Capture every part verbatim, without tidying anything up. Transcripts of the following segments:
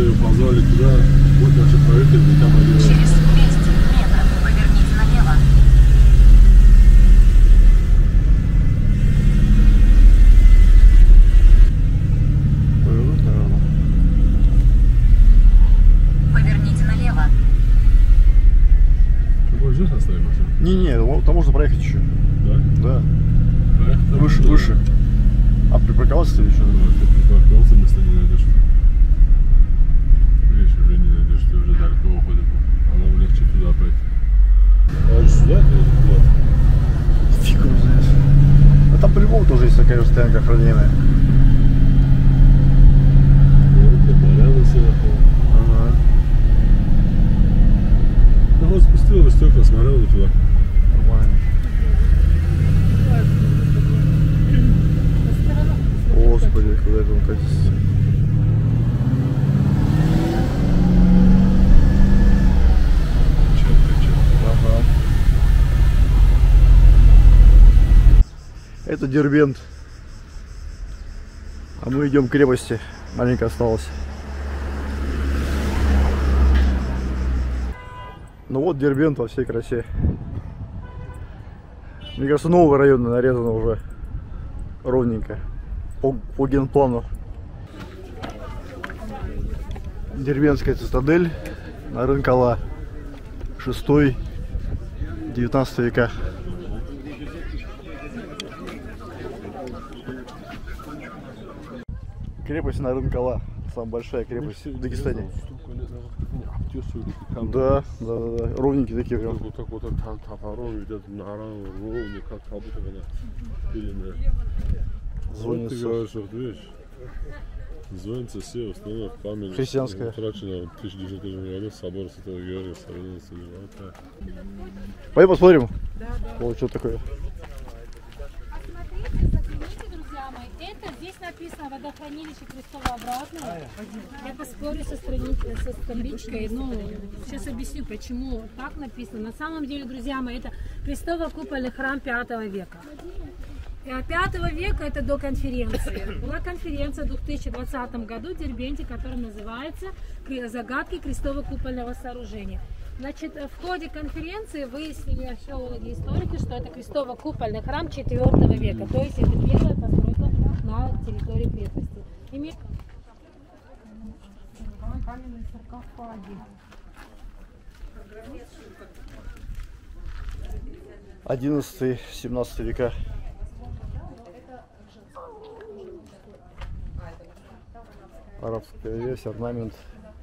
ее позвали туда, вот наши проехали, там они... Через двести метров поверните налево. Повернуть, наверное. Поверните налево. Ты можешь здесь оставить машину? Не-не, там можно проехать еще. Да? Да. Проехать? Выше, выше. А припарковался ты еще? Ну, ты припарковался, место не найдешь. Видишь, уже не найдешь, ты уже далеко уходишь. Она легче туда пойти. А сюда или туда? Фиг его знает. А там по-любому тоже есть такая же стоянка охраняемая. Вот, я Марьяна съехала. Ага. Ну вот спустила бы стекла, смотрел бы туда. Нормально. Господи, куда это он катится? Ага. Это Дербент. А мы идем к крепости. Маленько осталось. Ну вот Дербент во всей красе. Мне кажется, новый район нарезан уже ровненько. По, по генплану. Дербентская цитадель на Рынкала. шестой девятнадцатый века. Крепость на Рынкала. Самая большая крепость в Дагестане. Да, да, да, да. Ровненькие такие прям. Вот так вот там топором идет, ровно, как будто она пиленная. Звонится. Ты говоришь, вот видишь, звонится все, установок память. Христианская. Утрачена в тысяча девятьсот году, собор Святого Георгия, Савинца, Леванта. Пойдем посмотрим. Да, да. Вот что такое. Посмотрите, загляните, друзья мои. Это здесь написано водохранилище Крестово-обратное. Я поспорю со, страницей, со табличкой. Ну, сейчас объясню, почему так написано. На самом деле, друзья мои, это Крестово-купольный храм пятого века. пятого века это до конференции. Была конференция в две тысячи двадцатом году в Дербенте, которая называется «Загадки крестово-купольного сооружения». Значит, в ходе конференции выяснили археологи и историки, что это крестово-купольный храм четвёртого века. То есть это первая постройка на территории крепости. Име... Каменные саркофаги. одиннадцатый-семнадцатый века. Арабская весь, орнамент.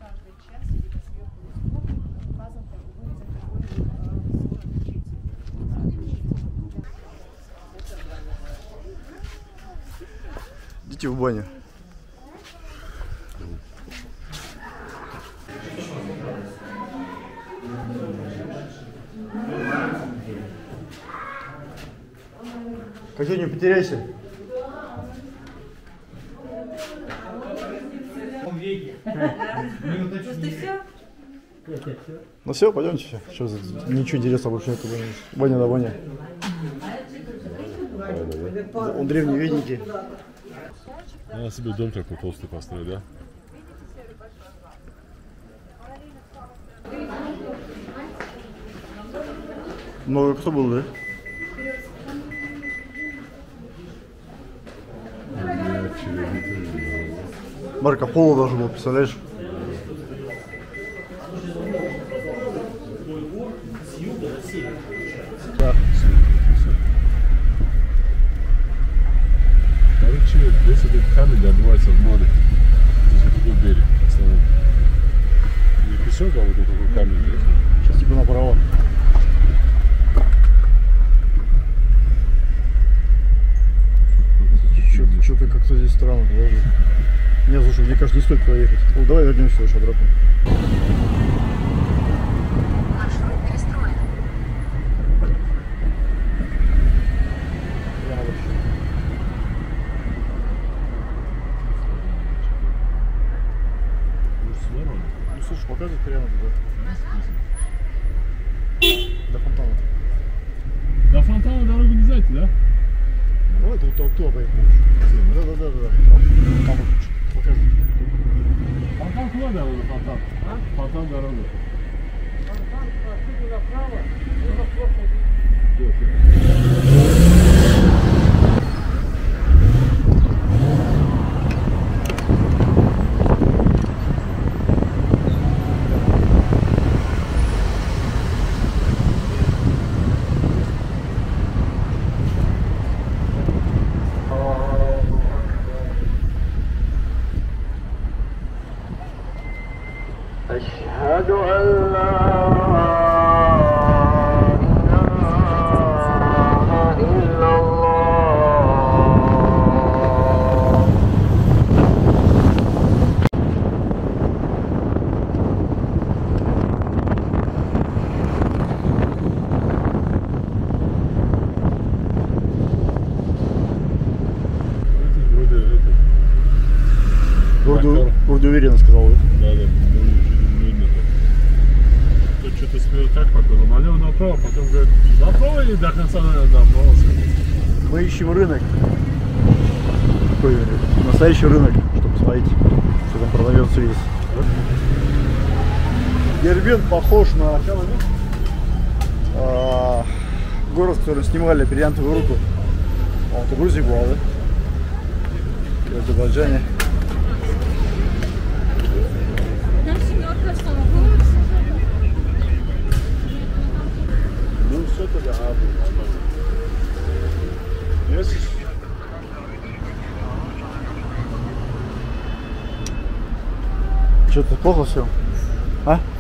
Идите в баню. Как не потеряйся. Ну все, пойдемте. Что, ничего интересного больше нету. Баня на баня. Он древневедники. Надо себе дом такой толстый построить, да? Много кто был, да? Марко Поло даже был, представляешь? Да. Короче, здесь этот камень добывается в море. Здесь вот такой берег. Не песок, а вот такой камень. Сейчас типа направо. Что-то как-то здесь странно. Даже. Не, слушай, мне кажется, не стоит туда ехать. Ну, давай вернемся еще обратно. Маршрут перестроен. Прямо вообще. Ну, слушай, показывает прямо туда. До фонтана. До фонтана дорогу не знаете, да? Давай тут туда поехали. Да, да, да, да. Там, там показывает. Фонтан куда дорога, фонтан? А? Фонтан дорога. Фонтан, отсюда направо, либо площадь. أشهد أن لا إله إلا الله. Вроде это. Вроде, Макар. вроде уверенно сказал. да? Да, да, ну, видно так. Тут что-то смеет так пока, но налево направо, потом говорит, направо и до конца, наверное, направо. Мы ищем рынок. Такой настоящий рынок, чтобы посмотреть, что там продается есть. Дербент похож на а, город, который снимали бриллиантовую руку. А, это Грузия была, да? В Азербайджане. Там семерка остановилась. Ну, все тогда, а, есть? Что-то плохо все? А?